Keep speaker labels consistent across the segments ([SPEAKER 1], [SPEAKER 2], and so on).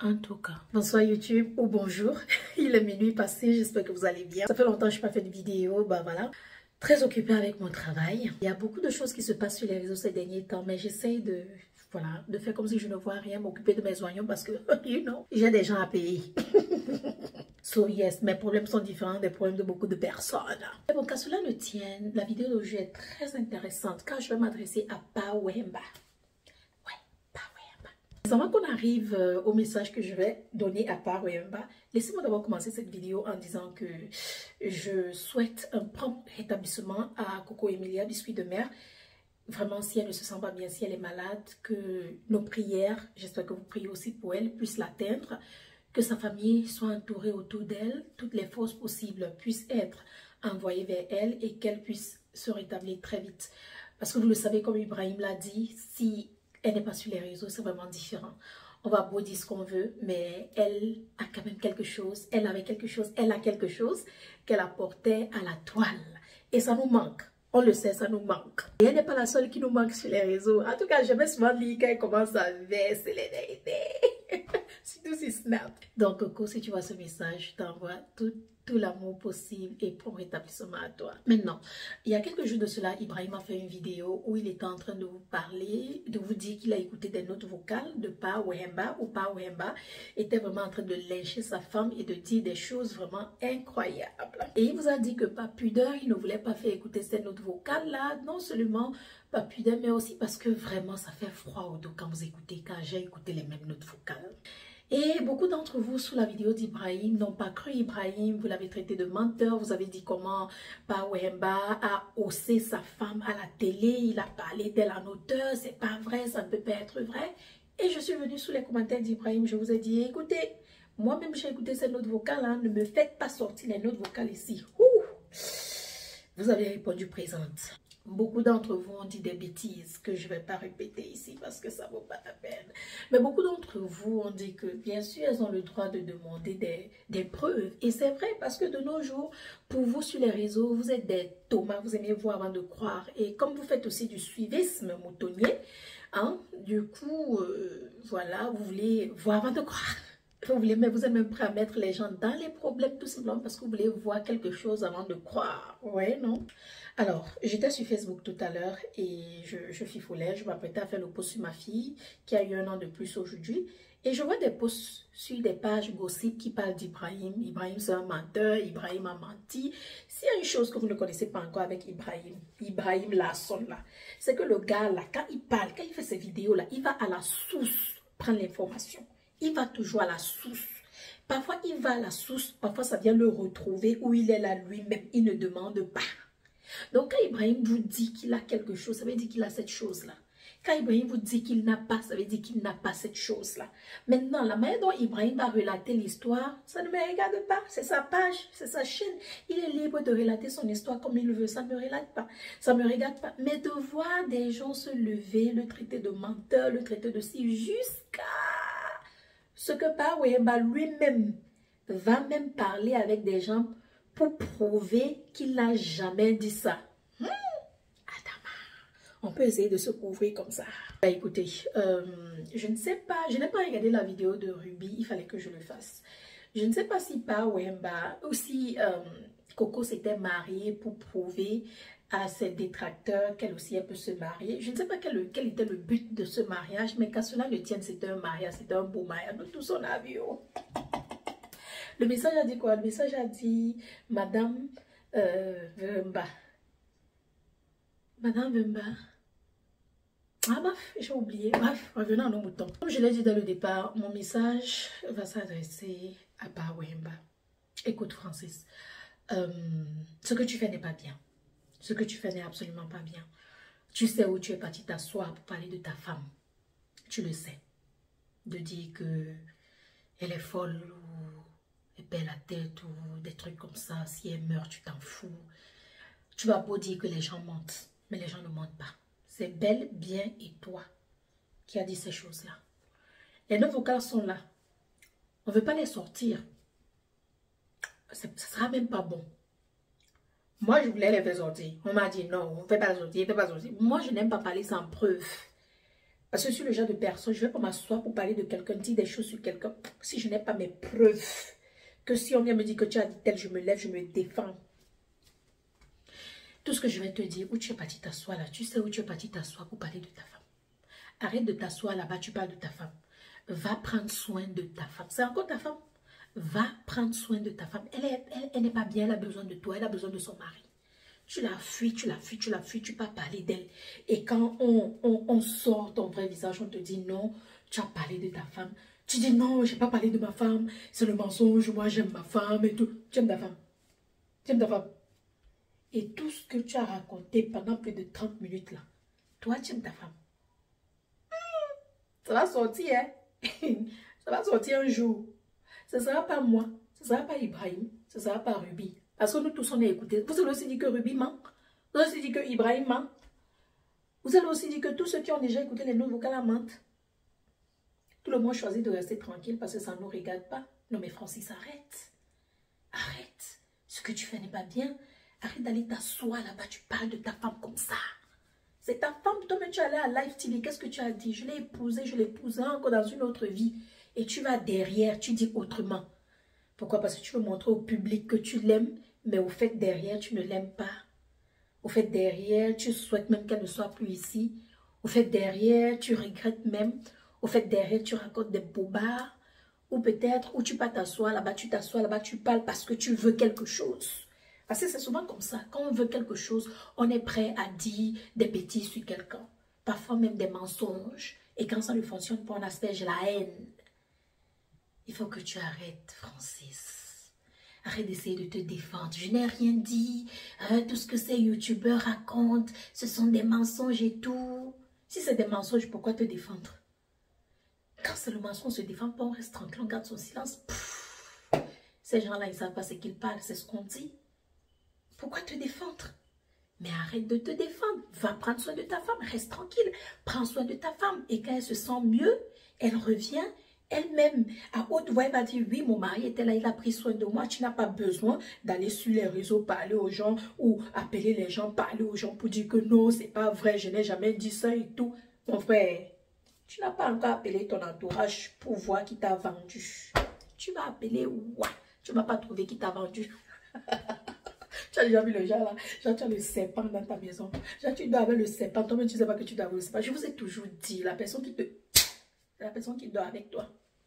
[SPEAKER 1] En tout cas, bonsoir YouTube ou bonjour, il est minuit passé, j'espère que vous allez bien. Ça fait longtemps que je n'ai pas fait de vidéo, bah voilà. Très occupée avec mon travail. Il y a beaucoup de choses qui se passent sur les réseaux ces derniers temps, mais j'essaye de, voilà, de faire comme si je ne vois rien, m'occuper de mes oignons parce que, you know, j'ai des gens à payer. So yes, mes problèmes sont différents des problèmes de beaucoup de personnes. Mais bon, qu'à cela ne tienne, la vidéo d'aujourd'hui est très intéressante car je vais m'adresser à Pa Wemba. Avant qu'on arrive au message que je vais donner à Pa Wemba, laissez-moi d'abord commencer cette vidéo en disant que je souhaite un prompt rétablissement à Coco Emilia, biscuit de mer. Vraiment, si elle ne se sent pas bien, si elle est malade, que nos prières, j'espère que vous priez aussi pour elle, puissent l'atteindre, que sa famille soit entourée autour d'elle, toutes les forces possibles puissent être envoyées vers elle et qu'elle puisse se rétablir très vite. Parce que vous le savez, comme Ibrahim l'a dit, si elle n'est pas sur les réseaux, c'est vraiment différent. On va beau dire ce qu'on veut, mais elle a quand même quelque chose, elle avait quelque chose, elle a quelque chose qu'elle apportait à la toile. Et ça nous manque. On le sait, ça nous manque. Et elle n'est pas la seule qui nous manque sur les réseaux. En tout cas, j'aime souvent lire quand elle commence à verser les vérités. Surtout si Snap. Donc, Coco, si tu vois ce message, je t'envoie tout l'amour possible et pour rétablissement à toi. Maintenant, il y a quelques jours de cela, Ibrahim a fait une vidéo où il était en train de vous parler, de vous dire qu'il a écouté des notes vocales de Pa Wemba, ou Pa Wemba était vraiment en train de lyncher sa femme et de dire des choses vraiment incroyables. Et il vous a dit que par pudeur, il ne voulait pas faire écouter ces notes vocales-là, non seulement par pudeur, mais aussi parce que vraiment ça fait froid au dos quand vous écoutez, quand j'ai écouté les mêmes notes vocales. Et beaucoup d'entre vous, sous la vidéo d'Ibrahim, n'ont pas cru Ibrahim, vous l'avez traité de menteur, vous avez dit comment Pa Wemba a haussé sa femme à la télé, il a parlé d'elle en auteur, c'est pas vrai, ça ne peut pas être vrai. Et je suis venue sous les commentaires d'Ibrahim, je vous ai dit, écoutez, moi-même j'ai écouté ces notes vocales, hein, ne me faites pas sortir les notes vocales ici. Vous avez répondu présente. Beaucoup d'entre vous ont dit des bêtises que je ne vais pas répéter ici parce que ça ne vaut pas la peine. Mais beaucoup d'entre vous ont dit que bien sûr, elles ont le droit de demander des preuves. Et c'est vrai parce que de nos jours, pour vous sur les réseaux, vous êtes des Thomas, vous aimez voir avant de croire. Et comme vous faites aussi du suivisme moutonnier, hein, du coup, voilà, vous voulez voir avant de croire. Mais vous êtes même prêt à mettre les gens dans les problèmes tout simplement parce que vous voulez voir quelque chose avant de croire. Ouais, non? Alors, j'étais sur Facebook tout à l'heure et je fifolais, je m'apprêtais à faire le post sur ma fille qui a eu 1 an de plus aujourd'hui. Et je vois des posts sur des pages gossip qui parlent d'Ibrahim. Ibrahim c'est un menteur, Ibrahim a menti. S'il y a une chose que vous ne connaissez pas encore avec Ibrahim Lasson là, c'est que le gars là, quand il parle, quand il fait ses vidéos là, il va à la source prendre l'information. Il va toujours à la source. Parfois, il va à la source. Parfois, ça vient le retrouver où il est là lui-même. Il ne demande pas. Donc, quand Ibrahim vous dit qu'il a quelque chose, ça veut dire qu'il a cette chose-là. Quand Ibrahim vous dit qu'il n'a pas, ça veut dire qu'il n'a pas cette chose-là. Maintenant, la manière dont Ibrahim va relater l'histoire, ça ne me regarde pas. C'est sa page, c'est sa chaîne. Il est libre de relater son histoire comme il le veut. Ça ne me relate pas. Ça ne me regarde pas. Mais de voir des gens se lever, le traiter de menteur, le traiter de si jusqu'à ce que Pa Wemba lui-même va même parler avec des gens pour prouver qu'il n'a jamais dit ça. Adama, on peut essayer de se couvrir comme ça. Bah, écoutez, je ne sais pas, je n'ai pas regardé la vidéo de Ruby, il fallait que je le fasse. Je ne sais pas si Pa Wemba ou si Coco s'était mariée pour prouver à ses détracteurs qu'elle aussi elle peut se marier. Je ne sais pas quel était le but de ce mariage, mais qu'à cela ne tienne, c'était un mariage, c'était un beau mariage de tout son avion. Le message a dit quoi? Le message a dit Madame Wemba. Madame Wemba. Ah bref, j'ai oublié. Bref, revenons à nos moutons. Comme je l'ai dit dès le départ, mon message va s'adresser à Pa Wemba. Écoute Francis, ce que tu fais n'est pas bien. Ce que tu fais n'est absolument pas bien. Tu sais où tu es parti t'asseoir pour parler de ta femme. Tu le sais. De dire que elle est folle ou elle perd la tête ou des trucs comme ça. Si elle meurt, tu t'en fous. Tu vas beau dire que les gens mentent. Mais les gens ne mentent pas. C'est bel, bien et toi qui a dit ces choses-là. Les notes vocales sont là. On ne veut pas les sortir. Ça ne sera même pas bon. Moi, je voulais les faire sortir. On m'a dit non, on ne fait pas sortir, on ne fait pas sortir. Moi, je n'aime pas parler sans preuve. Parce que je suis le genre de personne, je ne vais pas m'asseoir pour parler de quelqu'un, dire des choses sur quelqu'un, si je n'ai pas mes preuves. Que si on vient me dire que tu as dit tel, je me lève, je me défends. Tout ce que je vais te dire, où tu es parti t'asseoir là, tu sais où tu es parti t'asseoir pour parler de ta femme. Arrête de t'asseoir là-bas, tu parles de ta femme. Va prendre soin de ta femme. C'est encore ta femme. Va prendre soin de ta femme. Elle n'est pas bien, elle a besoin de toi, elle a besoin de son mari. Tu la fuis, tu la fuis, tu la fuis, tu peux parler d'elle. Et quand on sort ton vrai visage, on te dit non, tu as parlé de ta femme. Tu dis non, je n'ai pas parlé de ma femme, c'est le mensonge, moi j'aime ma femme et tout. Tu aimes ta femme. Tu aimes ta femme. Et tout ce que tu as raconté pendant plus de 30 minutes là, toi tu aimes ta femme. Ça va sortir, hein. Ça va sortir un jour. Ce ne sera pas moi, ce ne sera pas Ibrahim, ce ne sera pas Ruby. Parce que nous tous on a écouté. Vous allez aussi dire que Ruby ment. Vous allez aussi dire que Ibrahim ment. Vous allez aussi dire que tous ceux qui ont déjà écouté les notes vocales mentent. Tout le monde choisit de rester tranquille parce que ça ne nous regarde pas. Non mais Francis, arrête. Arrête. Ce que tu fais n'est pas bien. Arrête d'aller t'asseoir là-bas. Tu parles de ta femme comme ça. C'est ta femme. Toi-même tu es allé à Live TV. Qu'est-ce que tu as dit? Je l'ai épousée, je l'épouserai encore dans une autre vie. Et tu vas derrière, tu dis autrement. Pourquoi? Parce que tu veux montrer au public que tu l'aimes, mais au fait derrière, tu ne l'aimes pas. Au fait derrière, tu souhaites même qu'elle ne soit plus ici. Au fait derrière, tu regrettes même. Au fait derrière, tu racontes des bobards. Ou peut-être, où tu vas t'asseoir là-bas, tu t'assois là-bas, tu parles parce que tu veux quelque chose. Parce que c'est souvent comme ça. Quand on veut quelque chose, on est prêt à dire des bêtises sur quelqu'un. Parfois même des mensonges. Et quand ça ne fonctionne pas, on asperge la haine. Il faut que tu arrêtes, Francis. Arrête d'essayer de te défendre. Je n'ai rien dit. Tout ce que ces youtubeurs racontent, ce sont des mensonges et tout. Si c'est des mensonges, pourquoi te défendre? Quand c'est le mensonge, on se défend pas, on reste tranquille, on garde son silence. Ces gens-là, ils ne savent pas ce qu'ils parlent, c'est ce qu'on dit. Pourquoi te défendre? Mais arrête de te défendre. Va prendre soin de ta femme, reste tranquille. Prends soin de ta femme. Et quand elle se sent mieux, elle revient elle-même. À haute voix, elle va dire, oui, mon mari était là, il a pris soin de moi. Tu n'as pas besoin d'aller sur les réseaux, parler aux gens ou appeler les gens, parler aux gens pour dire que non, c'est pas vrai, je n'ai jamais dit ça et tout. Mon frère, tu n'as pas encore appelé ton entourage pour voir qui t'a vendu. Tu vas appeler, ouais, tu ne vas pas trouver qui t'a vendu. Tu as déjà vu le genre là, genre tu as le serpent dans ta maison. Genre tu dois avoir le serpent, toi-même tu ne sais pas que tu dois avoir le serpent. Je vous ai toujours dit, la personne qui dort avec toi.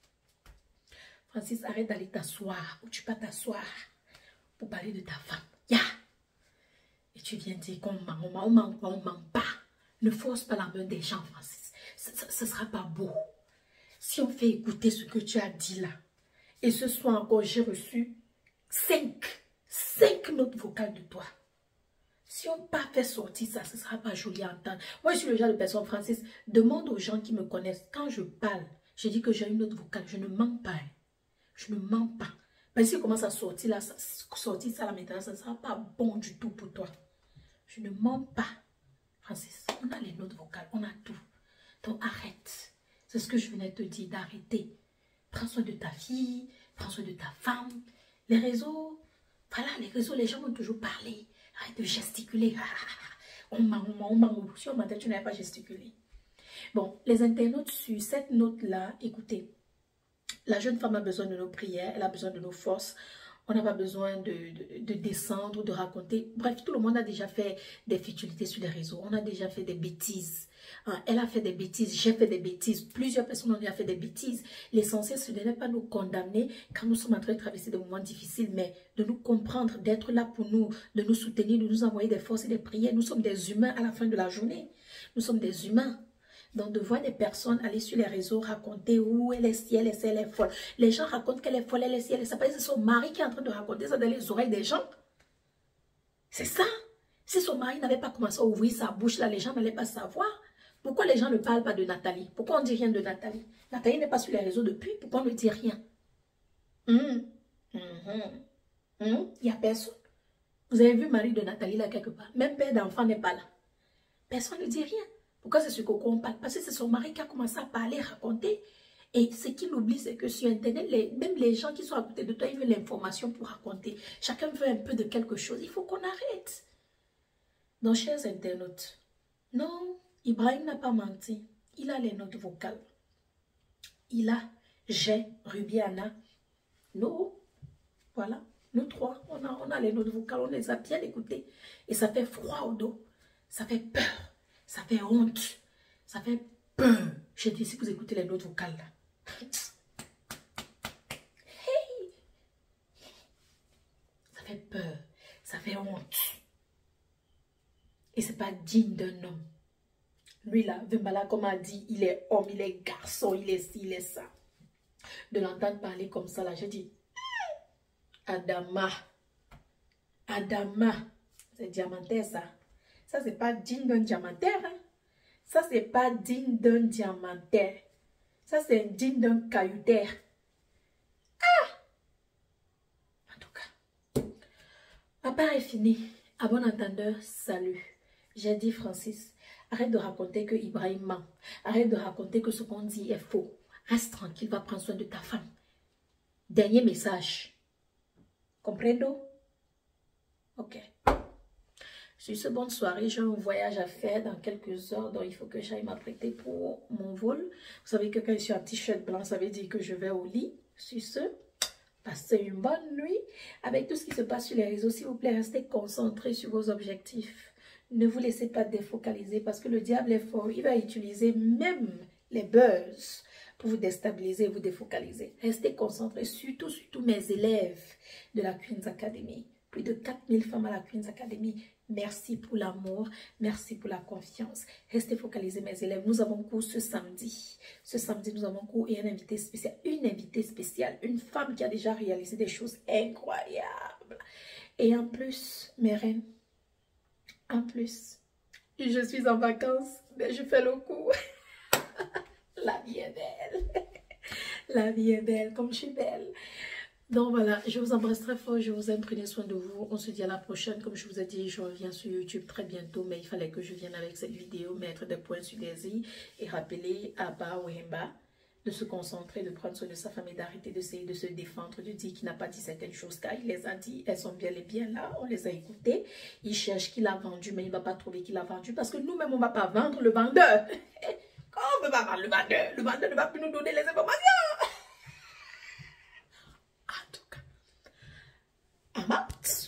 [SPEAKER 1] Francis, arrête d'aller t'asseoir, ou tu peux t'asseoir pour parler de ta femme. Ya! Et tu viens dire qu'on ment, on ment pas. Ne force pas la main des gens, Francis. Ce ne sera pas beau. Si on fait écouter ce que tu as dit là, et ce soir encore, j'ai reçu 5 notes vocales de toi. Si on n'a pas fait sortir ça, ce ne sera pas joli à entendre. Moi, je suis le genre de personne, Francis, demande aux gens qui me connaissent, quand je parle, je dis que j'ai une note vocale, je ne mens pas. Je ne mens pas. Mais si on commence à sortir là, sortir ça là maintenant, ça ne sera pas bon du tout pour toi. Je ne mens pas. Francis, on a les notes vocales, on a tout. Donc arrête. C'est ce que je venais de te dire, d'arrêter. Prends soin de ta fille, prends soin de ta femme. Les réseaux, voilà, les réseaux, les gens vont toujours parler. Arrête de gesticuler. On ment. Si on mentait, tu n'avais pas gesticulé. Bon, les internautes sur cette note-là, écoutez, la jeune femme a besoin de nos prières, elle a besoin de nos forces. On n'a pas besoin de descendre, de raconter. Bref, tout le monde a déjà fait des futilités sur les réseaux. On a déjà fait des bêtises. Elle a fait des bêtises, j'ai fait des bêtises. Plusieurs personnes ont déjà fait des bêtises. L'essentiel, ce n'est pas nous condamner quand nous sommes en train de traverser des moments difficiles, mais de nous comprendre, d'être là pour nous, de nous soutenir, de nous envoyer des forces et des prières. Nous sommes des humains à la fin de la journée. Nous sommes des humains. Donc, de voir des personnes aller sur les réseaux raconter où elle est, si elle est folle. Les gens racontent qu'elle est folle, elle est si elle est. Ça peut être son mari qui est en train de raconter ça dans les oreilles des gens. C'est ça. Si son mari n'avait pas commencé à ouvrir sa bouche, là, les gens n'allaient pas savoir. Pourquoi les gens ne parlent pas de Nathalie? Pourquoi on ne dit rien de Nathalie? Nathalie n'est pas sur les réseaux depuis. Pourquoi on ne dit rien? Il n'y a personne. Vous avez vu le mari de Nathalie là quelque part? Même père d'enfant n'est pas là. Personne ne dit rien. Pourquoi c'est ce qu'on parle? Parce que c'est son mari qui a commencé à parler, raconter. Et ce qu'il oublie, c'est que sur Internet, même les gens qui sont à côté de toi, ils veulent l'information pour raconter. Chacun veut un peu de quelque chose. Il faut qu'on arrête. Donc, chers internautes, non, Ibrahim n'a pas menti. Il a les notes vocales. Il a, j'ai, Ruby, Anna. Nous, voilà, nous trois, on a les notes vocales, on les a bien écoutées. Et ça fait froid au dos. Ça fait peur. Ça fait honte. Ça fait peur. J'ai dit, si vous écoutez les notes vocales, là. Hey! Ça fait peur. Ça fait honte. Et c'est pas digne d'un homme. Lui là, Vimbala, comme a dit, il est homme, il est garçon, il est ci, il est ça. De l'entendre parler comme ça là, je dis, Adama, Adama, c'est diamantaire ça. Ça c'est pas digne d'un diamantaire. Hein? Ça c'est pas digne d'un diamantaire. Ça c'est digne d'un cailloutaire. Ah! En tout cas, ma part est finie. À bon entendeur, salut. J'ai dit Francis, arrête de raconter que Ibrahim ment. Arrête de raconter que ce qu'on dit est faux. Reste tranquille, va prendre soin de ta femme. Dernier message. Comprendo? Ok. Sur ce, bonne soirée. J'ai un voyage à faire dans quelques heures. Donc, il faut que j'aille m'apprêter pour mon vol. Vous savez que quand je suis en t-shirt blanc, ça veut dire que je vais au lit. Sur ce, passez une bonne nuit. Avec tout ce qui se passe sur les réseaux, s'il vous plaît, restez concentrés sur vos objectifs. Ne vous laissez pas défocaliser parce que le diable est fort. Il va utiliser même les buzz pour vous déstabiliser, vous défocaliser. Restez concentrés, surtout mes élèves de la Queen's Academy. Plus de 4000 femmes à la Queen's Academy. Merci pour l'amour, merci pour la confiance. Restez focalisés mes élèves. Nous avons cours ce samedi. Ce samedi, nous avons cours et un invité spécial. Une invitée spéciale, une femme qui a déjà réalisé des choses incroyables. Et en plus, mes reines, en plus, je suis en vacances, mais je fais le cours. La vie est belle. La vie est belle, comme je suis belle. Donc voilà, je vous embrasse très fort, je vous aime, prenez soin de vous. On se dit à la prochaine. Comme je vous ai dit, je reviens sur YouTube très bientôt, mais il fallait que je vienne avec cette vidéo, mettre des points sur des i et rappeler à Abba Wemba de se concentrer, de prendre soin de sa famille, d'arrêter d'essayer de se défendre, de dire qu'il n'a pas dit certaines choses, car il les a dit, elles sont bien et bien là, on les a écoutées. Il cherche qui l'a vendu, mais il ne va pas trouver qui l'a vendu, parce que nous-mêmes, on ne va pas vendre le vendeur. Quand on ne peut pas vendre le vendeur ne va plus nous donner les informations. En tout cas, I'm out.